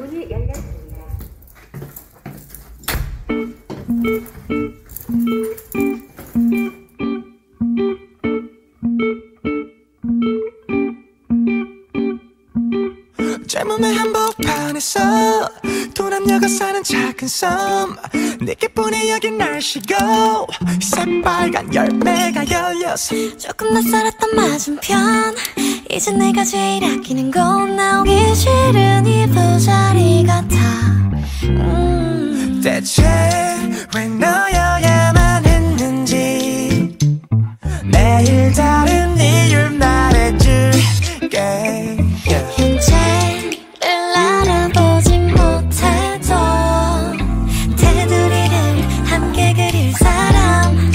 문이 열렸습니다. 젊음의 한복판에서 두 남녀가 사는 작은 섬 내게뿐이 여긴 날씨고 새빨간 열매가 열려서 조금 낯설었던 맞은편 이제 내가 제일 아끼는 곳 나오기 싫은 이 부자리 같아 대체 왜 너여야만 했는지 내일 다른 이유를 말해줄게 현재를 알아보지 못해도 테두리를 함께 그릴 사람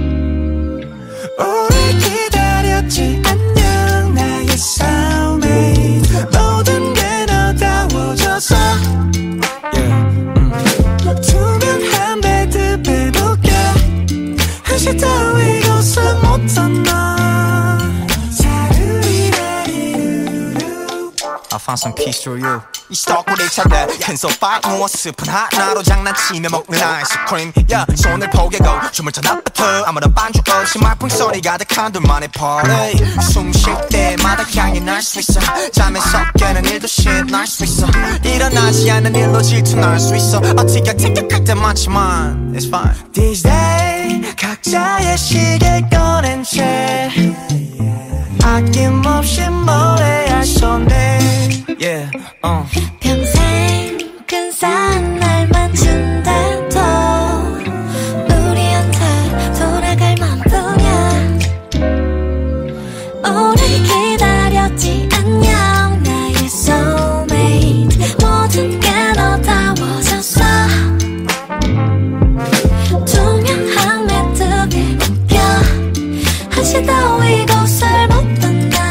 오래 기다렸지 안녕 나의 soulmate 모든 게 너다워져서 투명한 베드에 묶여 한시 따위 이곳을 못 던나 I found some peace through you 이 스토커를 찾아 큰 소파에 누워 스푼 하나로 장난치며 먹는 아이스크림 yeah, 손을 포개고 춤을 춰 낮부터 아무런 반주 없이 말풍 소리 가득한 둘만의 party 숨 쉴 때마다 향이 날 수 있어 잠에서 깨는 일도 shit 날 수 있어 일어나지 않는 일로 질투날 수 있어 어떻게 티격할 때 많지만 it's fine These days 각자의 시계 꺼낸 채 아낌없이 노래할 손에 yeah, 평생 근사한 날만 준대도 우리한테 돌아갈 맘뿐이야 오래 기다렸지 안녕 나의 soulmate 모든 게 너다워졌어 투명한 매듭에 묶여 한시 따위 이곳을 못 떠나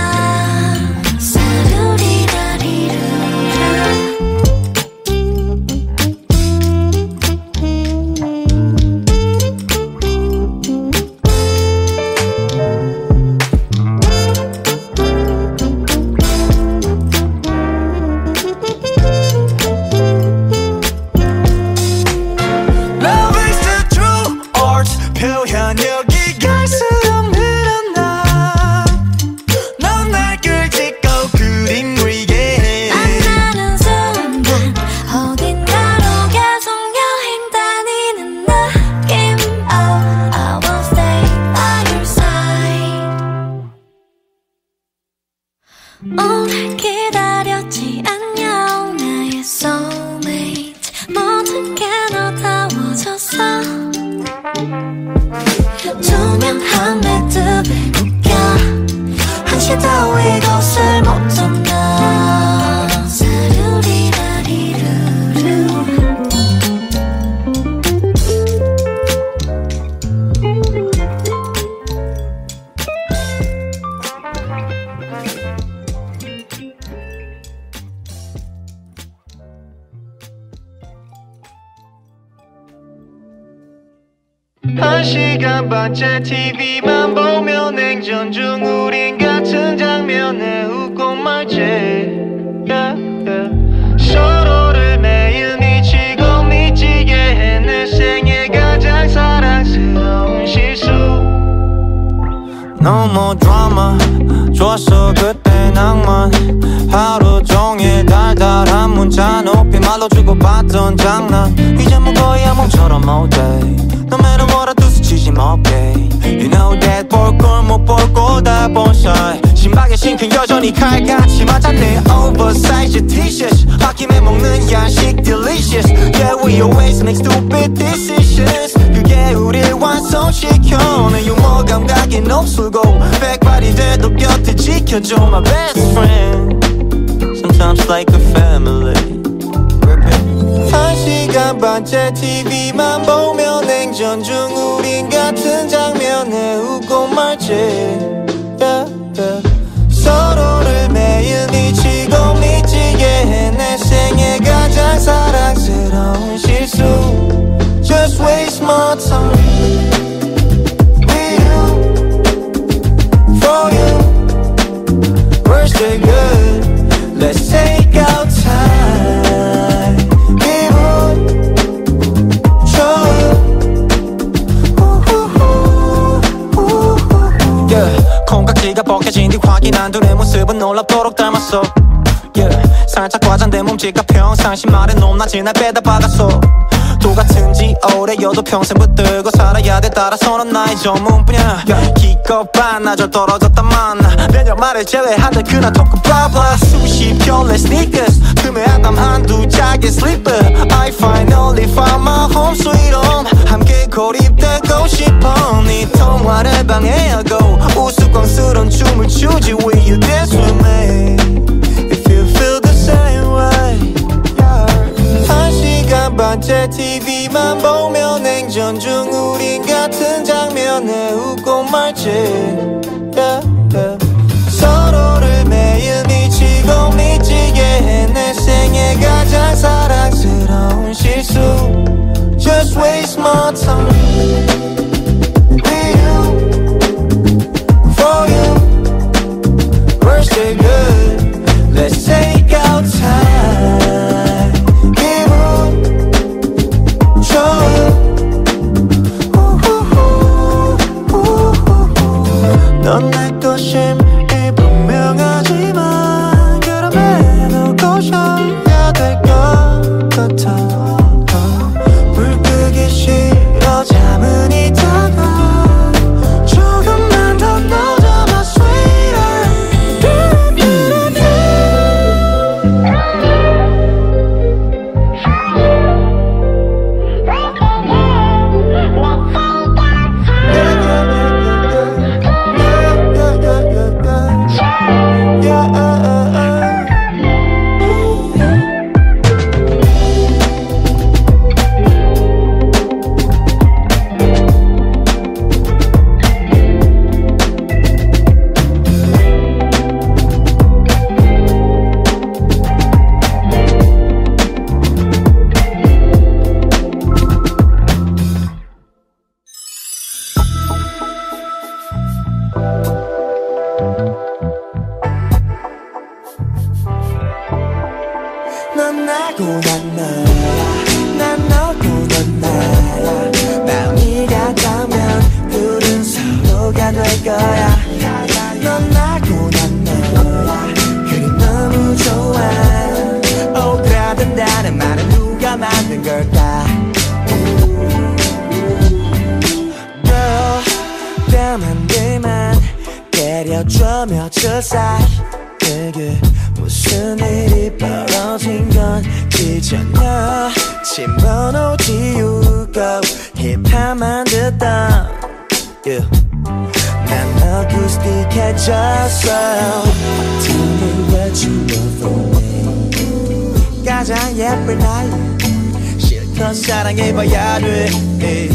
오래 기다렸지 안녕 나의 soulmate 모든 게 너다워졌어 투명한 매듭에 묶여 한시 따위 이곳을 못 떠나 사루리라리루루 한 시간 반째 TV만 보며 냉전 중 우린 같은 장면에 웃고 말지 yeah, yeah. 서로를 매일 미치고 미치게 해 내 생애 가장 사랑스러운 실수 No more drama 좋았어 그때 낭만 하루 종일 달달한 문자 높이 말로 주고받던 장난 이제 뭐 거의 암몽처럼 all day No matter what I do 스치지 마 okay You know that 볼 걸 못 볼 거다 본 사이 신박의 신경 여전히 칼같이 맞았네 Oversize t-shirts 홧김에 먹는 양식 delicious Yeah we always make stupid decisions 그게 우릴 완성시켜 내 유머 감각이 높수고 백발이 돼도 곁에 지켜줘 my best friend Sometimes like a family 한 시간 반째 TV만 보며 냉전 중 우린 같은 장면에 웃고 말지 yeah, yeah. 서로를 매일 미치고 미치게 해 내 생애 가장 사랑스러운 실수 Just waste more time with you For you We're still good Let's take our time 생긴 한둘의 모습은 놀랍도록 닮았어. 살짝 과장된 몸짓과 평상시 말에 높낮이 날 빼다 박았어. 똑같은지 오래여도 평생 붙들고 살아야 돼. 따라서는 나의 전문분야. 기껏 반나절 떨어졌다만 매년 말을 제외한들 그날 토크 블라블라. 수십 켤레 sneakers 구매하담 한두 짝의 sleeper. I finally found my home sweet home. 함께 고립되고 싶어. 네 통화를 방해하고 우스꽝스런 춤을 추지. Will you dance with me if you feel the same way? 한 시간 반째 TV만 보며 냉전 중 우린 같은 장면에 웃고 말지. 서로를 매일 미치고 미치게 해. 내 생애 가장 사랑스러운 실수. Just waste my time with you, for you. We're still good, let's take our time. Give up, show you. 넌 내 것임이 분명하지만 그럼에도 고셔야 될 것 같아. 불 끄기 싫어 잠은 이따가 조금만 더 넣어줘봐 sweeter. 넌 나고 난 너야, 난 너고 넌 나야. 마음이 같다면 둘은 서로가 될 거야. 넌 나고 난 너야, 그게 너무 좋아. 오그라든다는 말은 누가 만든 걸까? Girl, 뺨 한 대만 때려줘 며칠 사이. 그게 무슨 일이 벌어진 건지 전혀 침번호 지우고 힙합만 듣던 난 어쿠스틱해졌어. Tell me what you want from me. 가장 예쁜 나이 실컷 사랑해봐야 돼. 네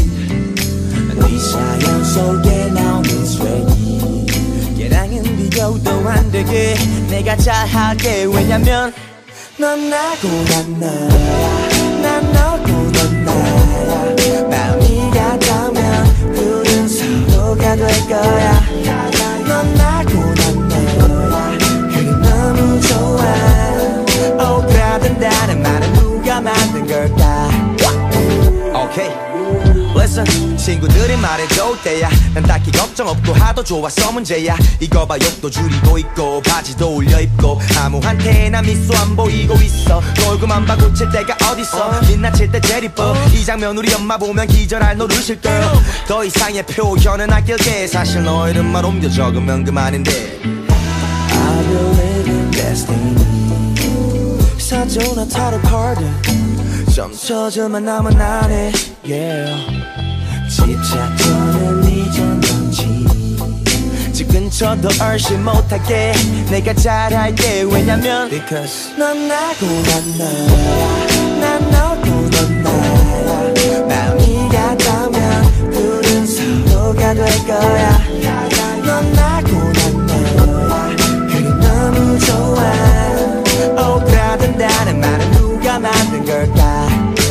사연 속에 나오는 스웨이 걔랑은 비교도 안 되게 내가 잘할게. 왜냐면 넌 나고 난 너야, 난 너고 넌 나야. 마음이 같다면 둘은 서로가 될 거야. 넌 나고 난 너야, 그게 너무 좋아. 오그라든다는 말은 누가 만든 걸까? Okay, listen. 친구들이 말해줄 때야 난 딱히 걱정 없고 하도 좋아서 문제야. 이거 봐 욕도 줄이고 있고 바지도 올려 입고 아무한테나 미소 안 보이고 있어. 얼굴만 봐 고칠 때가 어딨어. 민낯일 때 제일 이뻐. 이 장면 우리 엄마 보면 기절할 노릇일걸. 더 이상의 표현은 아낄게. 사실 너 이름만 옮겨 적으면 그만인데. I believe in destiny. 사조나 타로 카드 점쳐져만 나면 안 해. Yeah. 집착하는 이전 덩치 집 근처도 얼씬 못하게 내가 잘할게. 왜냐면 Because 넌 나고 난 너야, 난 너고 넌 나야. 마음이 같다면 둘은 서로가 될 거야. 넌 나고 난 너야, 그게 너무 좋아. 오그라든다는 말은 누가 만든 걸까?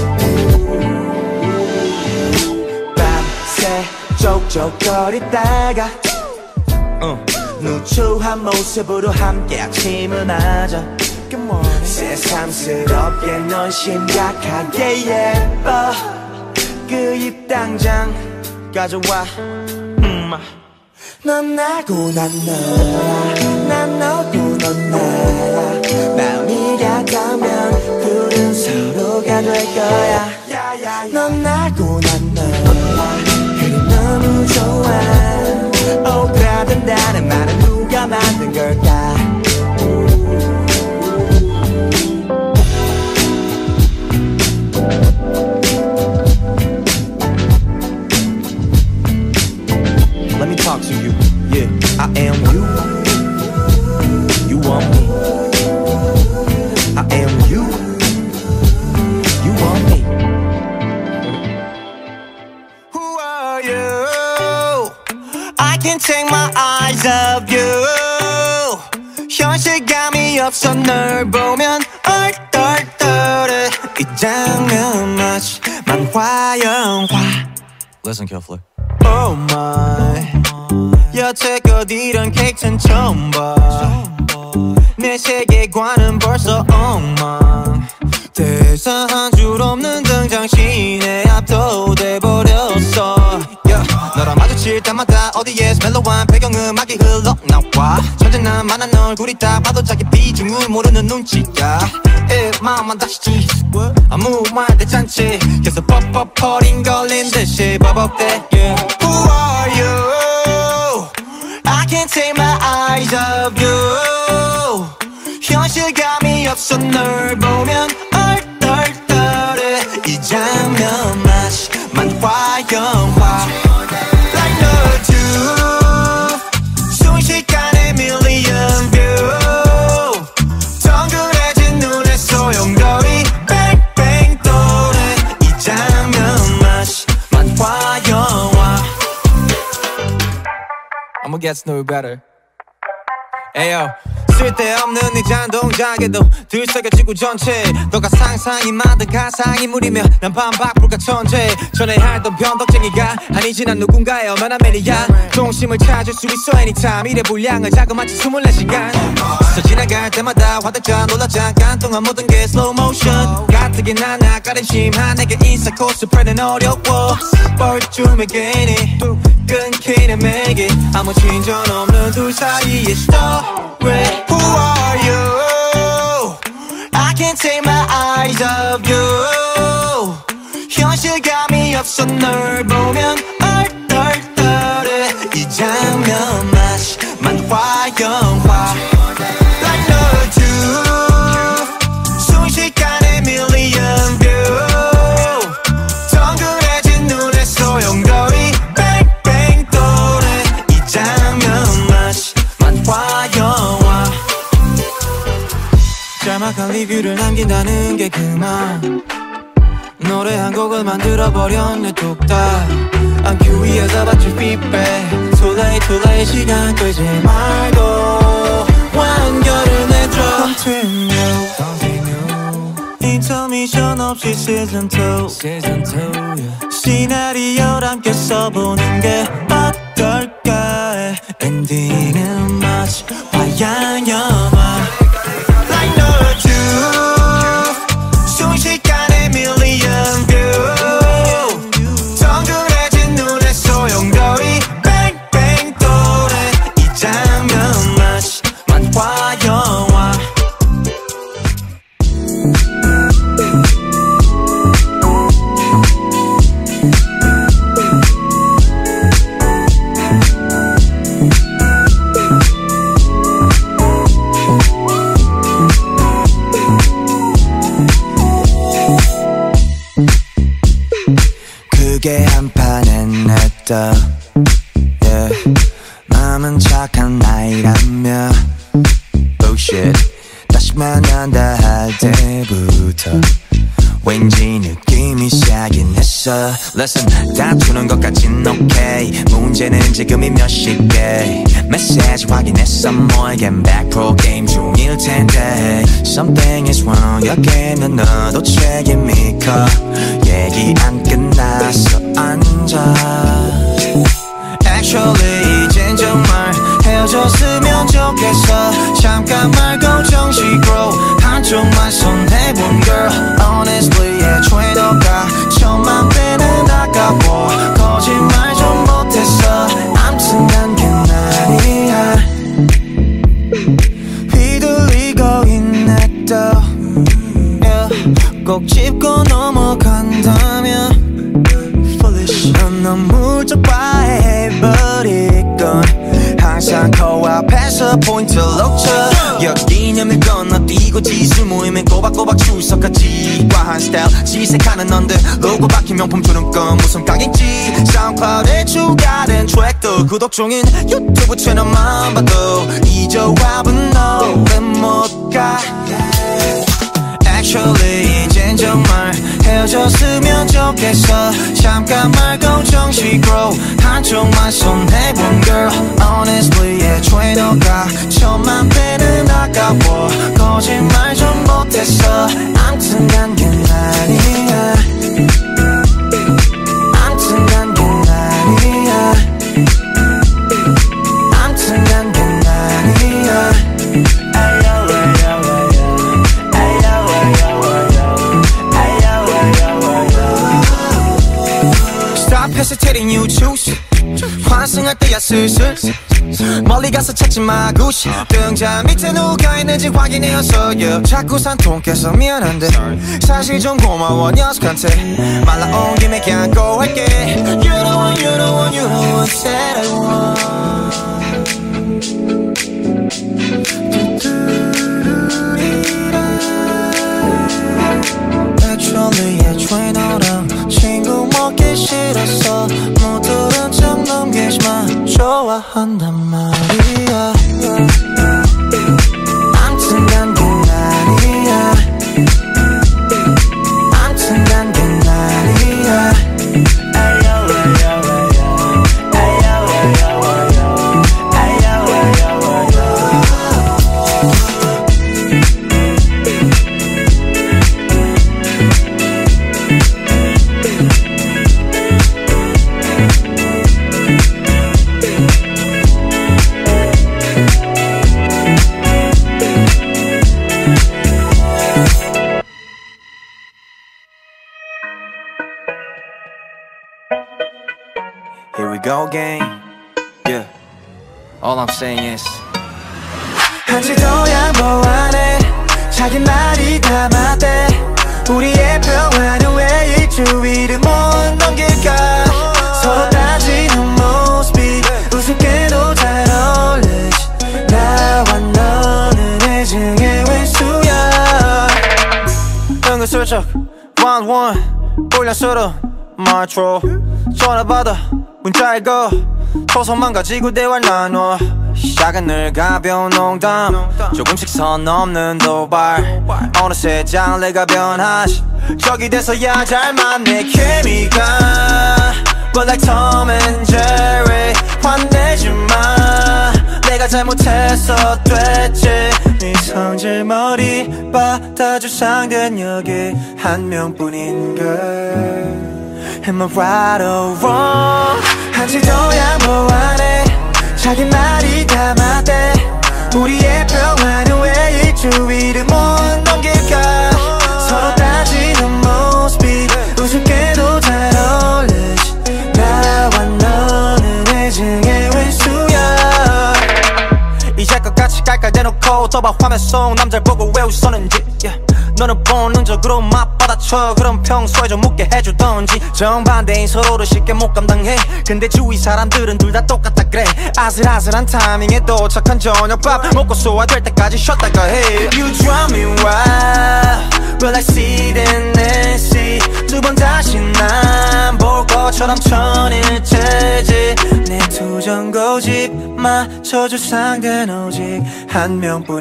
쪽쪽거리다가 누추한 모습으로 함께 아침을 맞아. 새삼스럽게 넌 심각하게 예뻐. 그 입 당장 가져와. 넌 나고 난 너야, 현실감이 없어 널 보면 얼떨떨해 이 장면 마치 만화 영화 Listen carefully Oh my 여태껏 이런 케이크는 처음 봐 내 세계관은 벌써 엉망 대사 한 줄 없는 등장신에 압도돼버렸어 너랑 마주칠 때마다 어디에서 멜로한 배경음악이 흘러나와 천재난만한 얼굴이 딱 봐도 자기 비중을 모르는 눈치야 마음만 다시지 아무 말 대잔치 계속 뻑뻑퍼링 걸린 듯이 버벅대 Who are you? I can't take my eyes off you 현실감이 없어 널 보면 얼떨떨해 이 장면 마치 만화 영화 Like no two 순식간에 million view 덩그레진 눈에 소용돌이 뺑뺑 도네 이 장면 마치 만화 영화 I'ma get to know you better Ayo 쓸데없는 이 잔동작에도 들썩여지고 전체 너가 상상이 만든 가상인물이며 난 반박불가 천재 전에 알던 변덕쟁이가 아니지 난 누군가의 엄연한 매니아 중심을 찾을 수 있어 anytime 일의 분량은 자그마치 24시간 스쳐 지나갈 때마다 화들짝 놀라 잠깐 동안 모든 게 slow motion 가뜩이 난 낯가림심한 내게 인사 코스프레는 어려워 뻘쭘해 괜히 끊기는 맥이 아무 진전 없는 둘 사이의 story Who are you? I can't take my eyes off you 현실감이 없어 널 보면 얼떨떨해 이 장면 마치 만화 영화 Like no two 순식간에 million view 덩그레진 눈에 소용돌이 뺑뺑 도네 이 장면 마치 만화 영화 짤막한 리뷰를 남긴다는 게 그만 노래 한 곡을 만들어버렸네 뚝딱 I'm curious about your feedback Too late 시간 끌지 말고 완결을 내줘 Continue 인터미션 없이 Season 2 시나리오를 함께 써보는 게 어떨까 엔딩은 마치 화양 영화 Like no two 순식간에 million view 덩그레진 눈에 소용돌이 뺑뺑 도네 이 장면 마치 만화 영화 그게 한판엔 냈다 yeah. 마음은 착한 나이라며 Bullshit 다시 만난다 할 때부터 왠지 느낌이 시작이 했어 Listen 다투는 것 같진 okay 문제는 지금이 몇 시게 메시지 확인했어 뭘 Get back pro 게임 중일 텐데 Something is wrong 여기는 너도 책임이 커 얘기 안 끝났어 앉아 Actually 이젠 정말 헤어졌으면 좋겠어 잠깐 말고 정식으로 한쪽만 손해본 girl Honestly 애초에 너가 천만 배는 아까워 거짓말 좀 못했어 암튼 난 그날이야 휘둘리고 있네 또 꼭 짚고 넘어간다면 넌 너무 적바해버리건 항상 코앞에서 포인트 놓쳐 여기념을 건너뛰고 지술 모이면 꼬박꼬박 출석하지 과한 스타일 지색하는 넌들 로고 박힌 명품 주는 건 무슨 깡인지 사운드클라우드에 추가된 트랙도 구독 중인 유튜브 채널만 봐도 이 조합은 너를 못 가 Actually 이젠 정말 헤어졌으면 좋겠어 잠깐 말고 정식으로 한쪽만 손해본 girl Honestly 애초에 너가 천만 배는 아까 차가워 거짓말 좀 못했어 암튼 간 게 아니야 암튼 간 게 아니야 암튼 간 게 아니야 Stop hesitating you choose 환승할 때야 슬슬 멀리 가서 찾지 마 구시 등자 밑에 누가 있는지 확인해서 yeah. 자꾸 산통해서 미안한데 사실 좀 고마워 녀석한테 말 나온 김에 그냥 go 할게 You don't want, you don't want, you don't want said I want Actually 애초에 너랑 친구 먹기 싫었어 모두는 척 넘기지만 좋아한단 말이야 암튼 간 게 아니야 암튼 간 게 아니야 Here we go again. Yeah. All I'm saying is 한치도 양보 안 해. 자기 말이 다 맞대. 우리의 평화는 왜 일주일을 못 넘길까? 서로 따지는 모습이 우습게도 잘 어울리지. 나와 너는 애증의 왼수야. 은근슬쩍 one one 올려서로 말투 전화 받아 문자 읽어 초성만 가지고 대화를 나눠 시작은 늘 가벼운 농담 조금씩 선 넘는 도발 어느새 장르가 변하시 적이 돼서야 잘 맞네 케미가 We're like Tom and Jerry 화내지 마 내가 잘못해서 됐지 네 성질 머리 받아줄 상대는 여기 한 명뿐인걸 Am I right or wrong? 한치도 양보 안 해. 자기 말이 다 맞대. 우리의 평화는 왜 일주일을 못 넘길까? 서로 따지는 모습이 우습게도 잘 어울리지. 나와 너는 애증의 왼수야. 이제껏 같이 갈까 대놓고 도박 화면 속 남자를 보고 왜 웃었는지 yeah. 너는 본능적으로 맞받아쳐 그럼 평소에 좀 묻게 해주던지 정반대인 서로를 쉽게 못 감당해 근데 주위 사람들은 둘 다 똑같다 그래 아슬아슬한 타이밍에 도착한 저녁밥 먹고 소화될 때까지 쉬었다가 해 You drive me wild We're like Sid and Nancy 두 번 다시 난 볼 것처럼 천일체지 내 투정 고집 맞춰줄 상대는 오직 한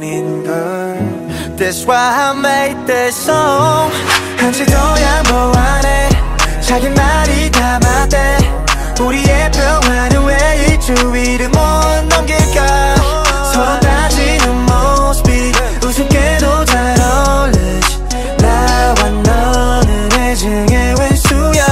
명뿐인걸 That's why I made this song 한치도 양보 안 해 자기 말이 다 맞대 우리의 평화는 왜 일주일을 못 넘길까 서로 따지는 모습이 우습게도 잘 어울리지 나와 너는 애증의 왼수야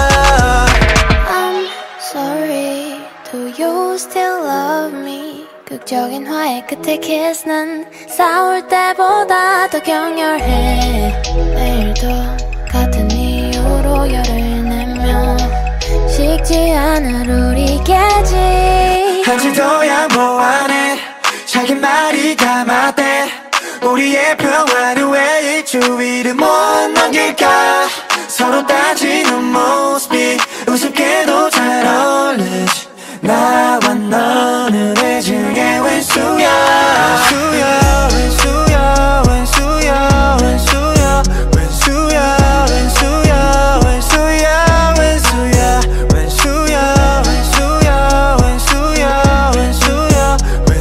I'm sorry, do you still love me? 극적인 화해 끝에 kiss는 싸울 때보다 더 격렬해 매일도 같은 이유로 열을 내며 식지 않을 우리 깨지 한치도 양보 안 해 자기 말이 다 맞대 우리의 평화는 왜 일주일을 못 넘길까 서로 따지는 모습이 우습게도 잘 어울리지 나와 너는 애증의 왼수야 왼수야 왼수야 왼수야 왼수야 왼수야 왼수야 왼수야 왼수야 왼수야 왼수야 왼수야 왼수야 왼수야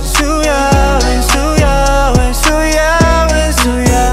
왼수야 왼수야 왼수야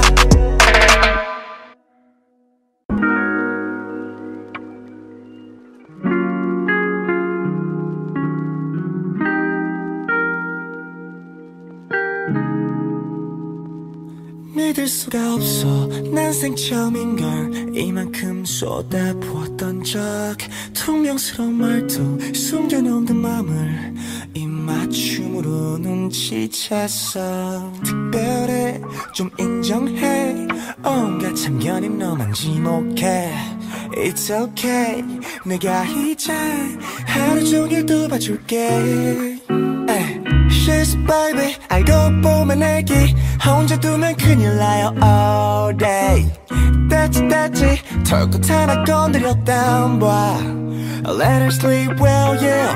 믿을 수가 없어 난생 처음인걸 이만큼 쏟아부었던 적 퉁명스러운 말투 숨겨놓은 그 맘을 입맞춤으로 눈치챘어 특별해 좀 인정해 온갖 참견임 너만 지목해 It's okay 내가 이제 하루 종일 도와줄게 She's a baby 알고 보면 애기 혼자 두면 큰일 나요 all day 됐지 털끝 하나 건드렸단 봐 Let her sleep well yeah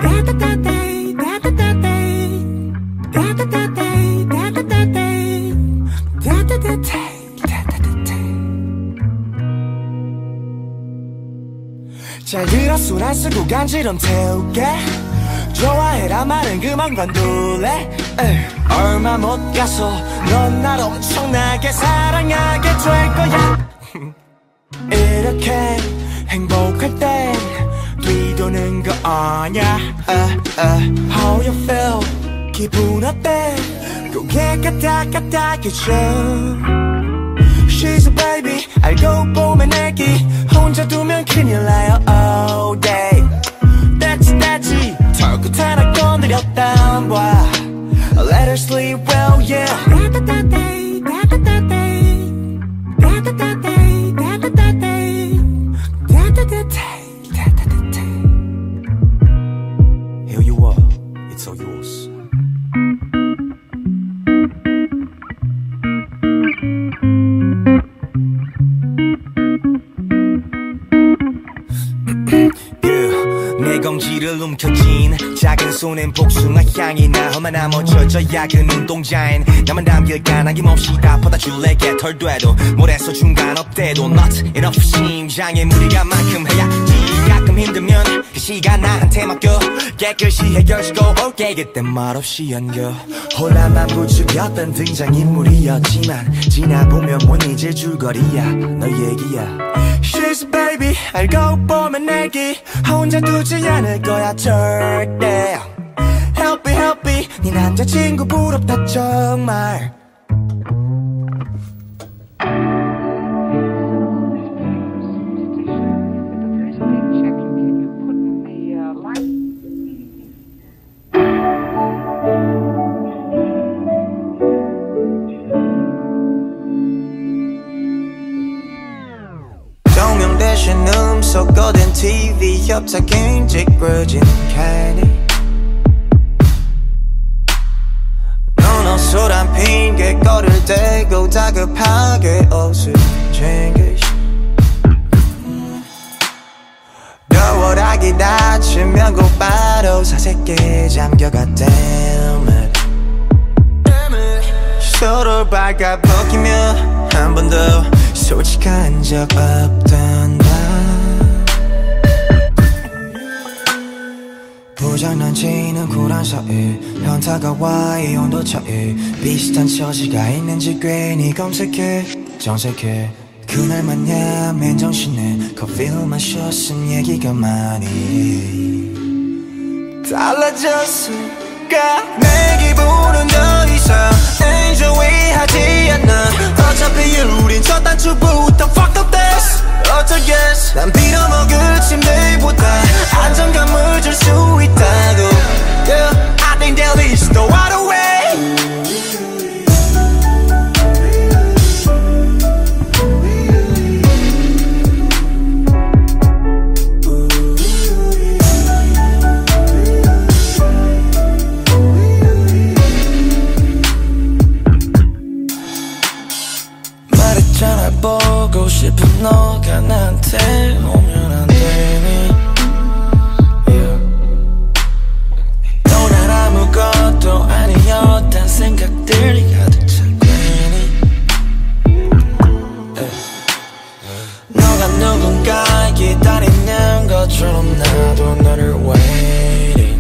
잘 들어 손 안 쓰고 간지럼 태울게 좋아해라 말은 그만 관둘래 얼마 못 가서 넌 날 엄청나게 사랑하게 될 거야 이렇게 행복할 땐 뒤도는 거 아냐 How you feel 기분 어때 고개 까딱까딱해져 She's a baby 알고 보면 애기 혼자 두면 큰일 나요 all day 됐지 털끝 하나 건드렸단 봐 Let her sleep well yeah Here you are, it's all yours 내 검지를 움켜쥔 작은 손엔 복숭아 향이 나 험한 나머져져야 그 눈동자엔 나만 담길까 남김없이 다 퍼다줄래 개털돼도 모래서 중간 업돼도 Not enough 심장에 무리가 만큼 해야지 가끔 힘들면 그 시간 나한테 맡겨 깨끗이 해결시고 올게 그때 말없이 연겨 혼란만 부추겼던 등장인물이었지만 지나보면 못 잊을 줄거리야 너 얘기야 She's a baby 알고 보면 애기 혼자 두지 않을 거야 절대 Help me 네 남자친구 부럽다 정말 조명 대신 음속 거든 TV 협착인 찌그러진 candy 넌 어수란 핑계거리를 대고 다급하게 옷을 챙겨 겨울하기 다치면 곧바로 사색에 잠겨가 damn it 서로 발가벗기며 한 번도 솔직한 적 없던 나 부장난치는 쿨한 사이 현타가 와 이 온도 차이 비슷한 처지가 있는지 괜히 검색해 정색해 그날 마냥 맨정신에 커피를 마셨음 얘기가 많이 달라졌을까 내 기분은 더 이상 enjoy하지 않아 어차피 우린 첫 단추부터 fucked up this 어쩌겠어 난 빌어먹을 침대보다 안정감을 줄 수 있다고 yeah, I think there is no other way 보고 싶은 너가 나한테 오면 안 되니 yeah. 또 난 아무것도 아니었단 생각들이 가득 차 괜히 yeah. 너가 누군가 기다리는 것처럼 나도 너를 waiting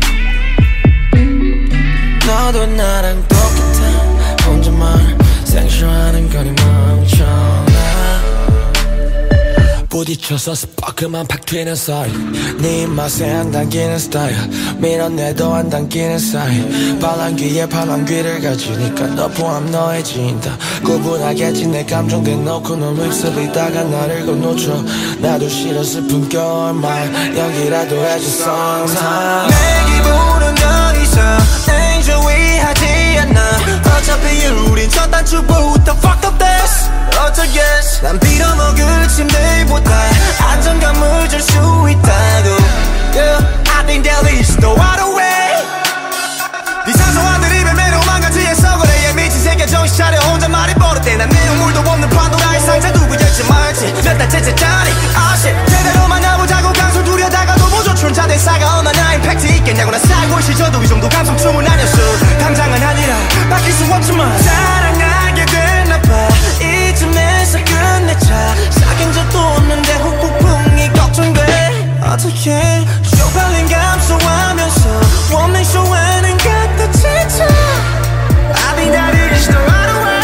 너도 나랑 똑같아 혼자만 생쇼하는 거니 멈춰 부딪혀서 스파크만 팍 튀는 사이 네 입맛에 안 당기는 스타일 밀어내도 안 당기는 사이 발랑귀에 발랑귀를 가지니까 너 포함 너의 지인 다 구분하겠지 내 감정된 넣고 넌 휩쓸리다가 나를 건너쳐 나도 싫어 슬픈 겨울말 연기라도 해줘 sometime 내 기분은 더 이상 enjoy하지 않아 어차피 우린 첫 단추부터 fucked up this 어쩌겠어 난 빌어먹을 침대보다 안정감을 줄 수 있다고 yeah, I think that is the right way 네 사소한 드립에 매료만 같이 해서 그래 얘 미친 새끼야 정신 차려 혼잣말이 버릇돼 난 내용물도 없는 판도라의 상자 두고 열지 말지 몇 달째 짜리 아 shit 제대로 만나보자고 강수 두려다가도 보조 춘자된 싸가 얼마나 임팩트 있겠냐고 난 살고 시절도 이 정도 감성충은 아니었어 당장은 아니라 바뀔 수 없지만 사랑하게 됐나봐 이쯤에서 끝내자 사귄 적도 없는데 후폭풍이 걱정돼 어떡해 쇼팔린 감소하면서 원맨 쇼에는 갖다 지쳐 I think that is the right way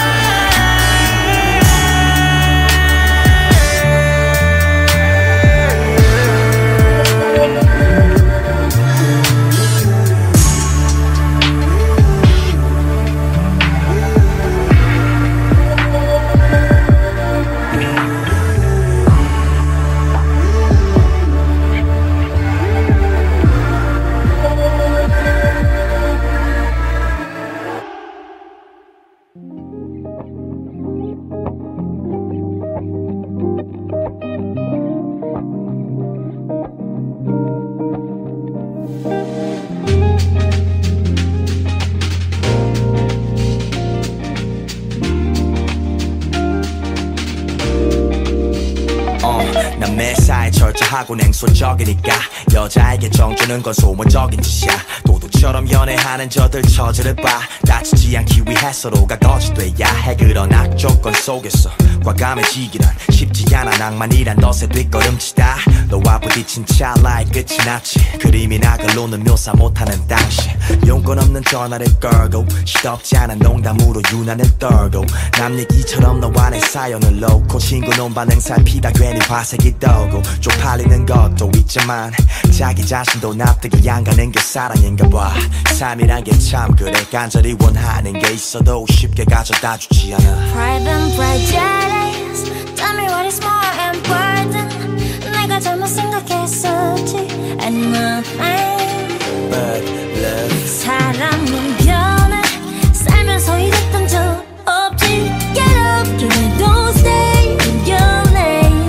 난 매사에 철저하고 냉소적이니까 여자에게 정주는 건 소모적인 짓이야 도둑처럼 연애하는 저들 처지를 봐 다치지 않기 위해 서로가 거짓 돼야 해 그런 악조건 속에서 과감해지기란 쉽지 않아 낭만이란 덫에 뒷걸음치다 너와 부딪힌 찰나의 끝이 났지 그림이나 글로는 묘사 못하는 당신 용건 없는 전화를 걸고 시덥지 않은 농담으로 유난을 떨고 남 얘기처럼 너와 내 사연을 놓고 친구 논반응 살피다 괜히 화색이 떠고 쪽팔리는 것도 있지만 자기 자신도 납득이 안 가는 게 사랑인가 봐 삶이란 게 참 그래 간절히 원하는 게 있어도 쉽게 가져다 주지 않아 Pride and prejudice Tell me what is more important 내가 잘못 생각했었지 And nothing But love 사람은 변해 살면서 이랬던 적 없지 Get up, don't stay in your lane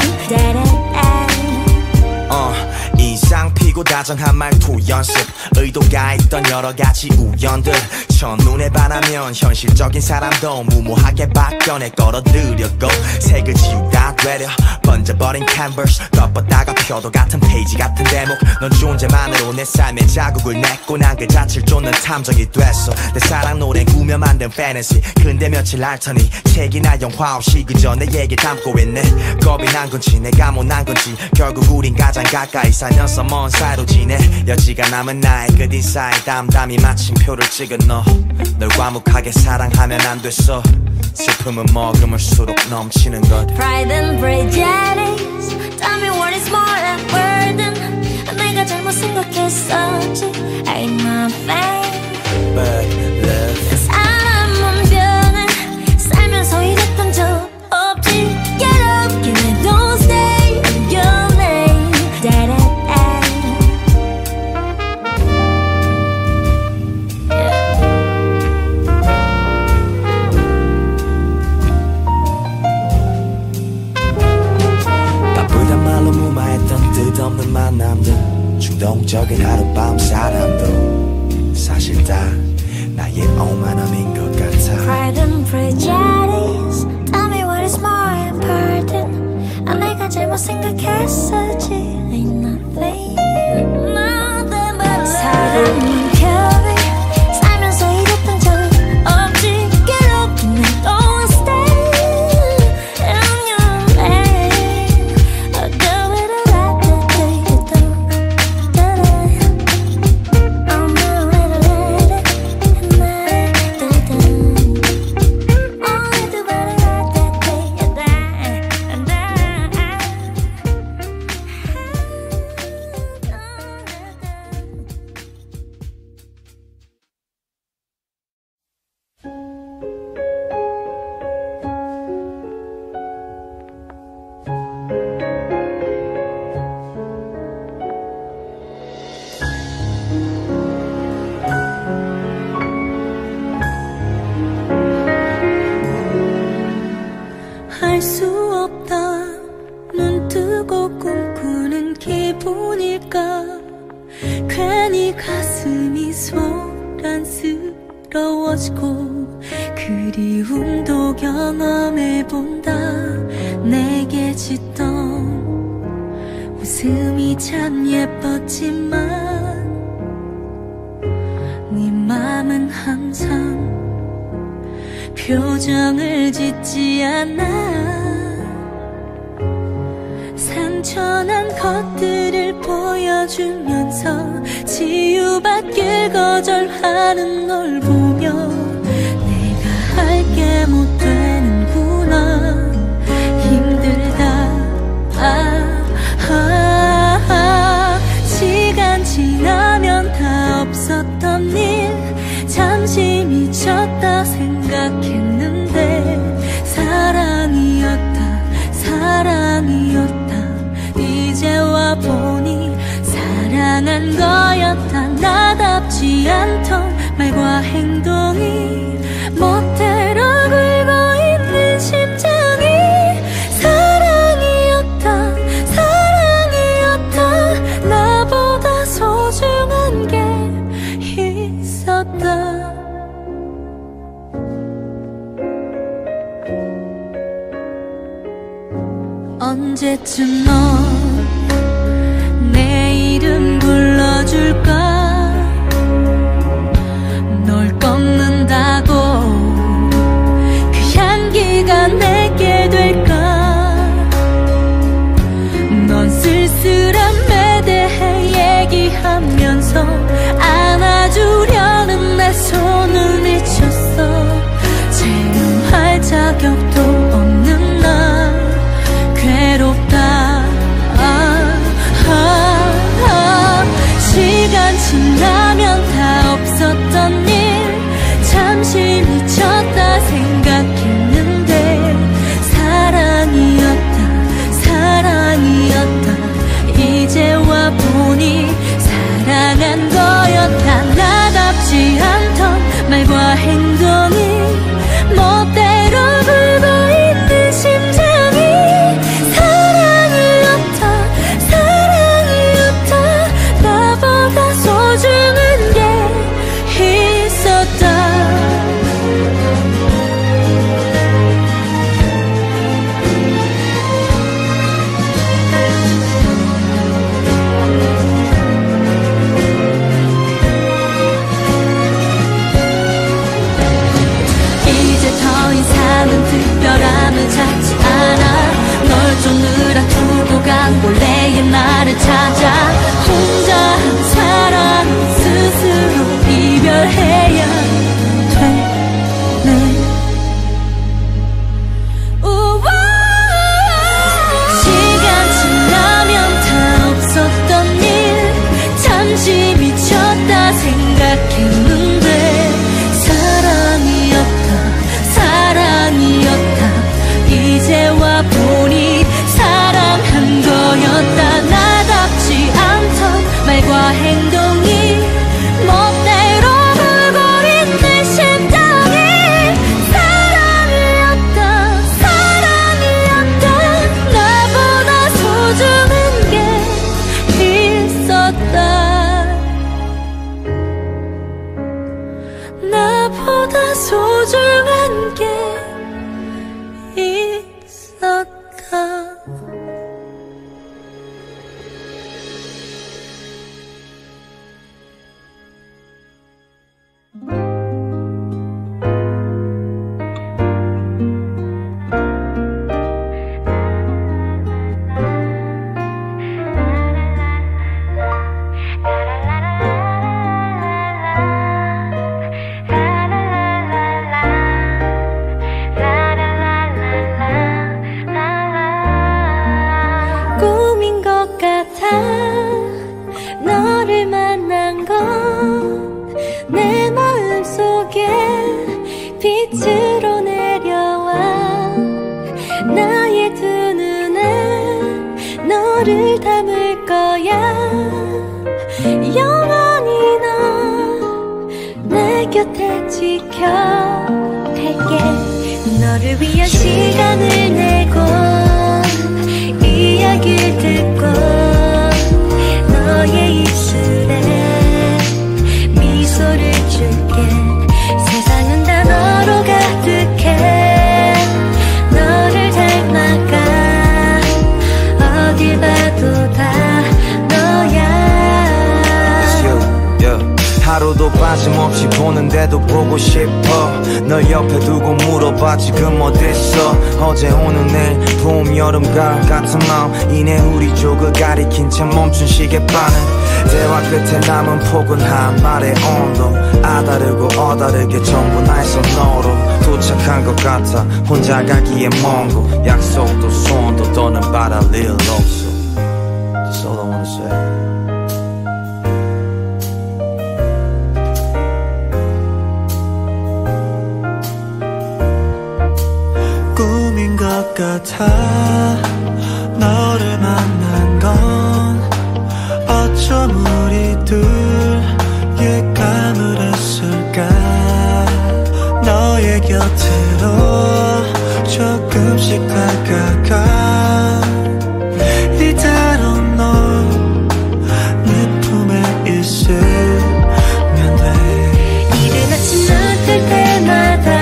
인상 피고 다정한 말투 연습 의도가 있던 여러 가지 우연들 첫눈에 반하면 현실적인 사람도 무모하게 바뀌어내 끌어들였고 색을 지우다 되려 번져버린 캔버스 덮었다가 펴도 같은 페이지 같은 대목 넌 존재만으로 내 삶에 자국을 냈고 난 그 자체를 쫓는 탐정이 됐어 내 사랑 노래 꾸며 만든 패니시 근데 며칠 알더니 책이나 영화 없이 그저 내 얘기 담고 있네 겁이 난 건지 내가 못난 건지 결국 우린 가장 가까이 살면서 먼 사이로 지내 여지가 남은 나의 끝인사에 담담히 마침표를 찍은 널 과묵하게 사랑하면 안 됐어 슬픔은 머금을수록 넘치는 것 Pride and prejudice Tell me what is more important 내가 잘못 생각했었지 Ain't nothing But love 사람은 변해 살면서 이랬던 적 없지 Get up, don't stay in your lane 바쁘단 말로 무마했던 뜻없는 만남들 충동적인 하룻밤 사랑도 사실 다 나의 오만함인 것 같아 Pride and prejudice Tell me what is more important 내가 잘못 생각했었지 Ain't nothing Nothing but 사랑은 별이 살면서 이랬던 적 없지 Get up, don't stay in your lane I'll do it right the day you don't I'm not ready to let it Only do it right that day you die 할 수 없다. 눈 뜨고 꿈꾸는 기분일까. 괜히 가슴이 소란스러워지고 그리움도 경험해본다. 내게 짓던 웃음이 참 예뻤지만 네 맘은 항상 표정을 짓지 않아. 상처난 것들을 보여주면서 치유받길 거절하는 널 보며 내가 할게 못 되는구나. 힘들다. 시간 지나면 다 없었던 일 잠시 미쳤다 생각했는데 사랑이었다 이제와 보니 사랑한 거였다. 나답지 않던 말과 행동이 멋대로 굴고 있는 심장이 사랑이었다. 나보다 소중한 게 있었다. 언제쯤 넌 내 이름 불러줄까. 널 꺾는다고 그 향기가 내게 될까. 넌 쓸쓸함에 대해 얘기하면서 안아주려는 내 손을 미쳤어. 체념할 자격도 없는 나 괴롭다. 시간 지나면 다 없었던 일 잠시 미쳤다 생각했는데 사랑이었다. 이제와 보니 사랑한 거였다. 나답지 않던 말과 행동이 멋대로 굴고 있는 심장이 사랑이었다. 나보다 소중한 게 있었다. 이제 더 이상은 특별함을 찾지 않아. 널 쫓느라 두고 간 본래의 나를 찾아. 혼자 한 사랑 스스로 이별해야 되네. 시간 지나면 다 없었던 일 잠시 미쳤다 생각했는데 사랑이었다. 이제와 보니 사랑한 거였다. 나답지 않던 말과 행동이 멋대로 굴고 있는 심장이 사랑이었다. 나보다 소중한 게 있었다. 나보다 소중한 게 있었다. 꿈인 것 같아. 너를 만난 건 내 마음속에 빛으로 내려와. 나의 두 눈에 너를 담을 거야. 영원히 너 내 곁에 지켜갈게. 널 너를 위한 시간을 내고 이야기를 듣고 너의 입술에 미소를 줄게 세상은 다 너로 가득해 너를 닮아가 어딜 봐도 다 너야 하루도 빠짐없이 보는데도 보고 싶어 널 옆에 두고 물어봐 지금 어딨어 어제 오늘 내일 봄 여름 가을 같은 마음 이내 우리 쪽을 가리킨 채 멈춘 시계바늘 대화 끝에 남은 포근한 말의 온도 아다르고 어다르게 전부 날 손 너로 도착한 것 같아 혼자 가기에 먼 곳 약속도 소원도 더는 바랄 일 없어 That's all I wanna say 꿈인 것 같아 너를 만난 건 어쩜 우리 둘 예감을 했을까 너의 곁으로 조금씩 다가가 이대로 너 내 품에 있으면 돼 이른 아침 눈 뜰 때마다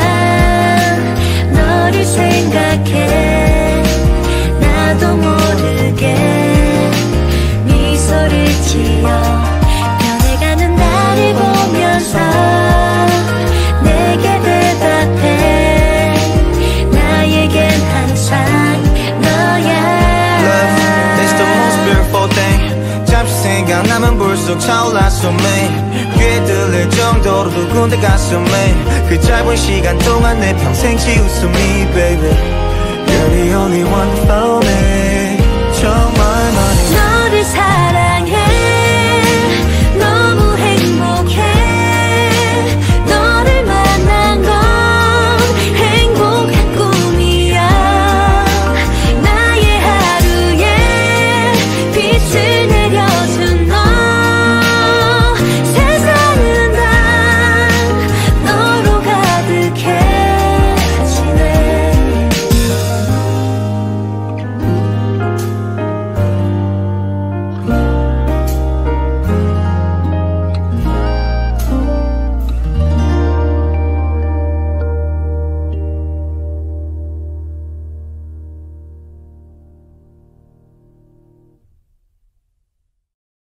너를 생각해 나도 모르게 미소를 지어 변해가는 나를 보면서 내게 대답해 나에겐 항상 너야 Love is the most beautiful thing 잠시 생각나면 불쑥 차올라 숨이 귀에 들릴 정도로 두근대 가슴이 그 짧은 시간 동안 내 평생 치웃음이 baby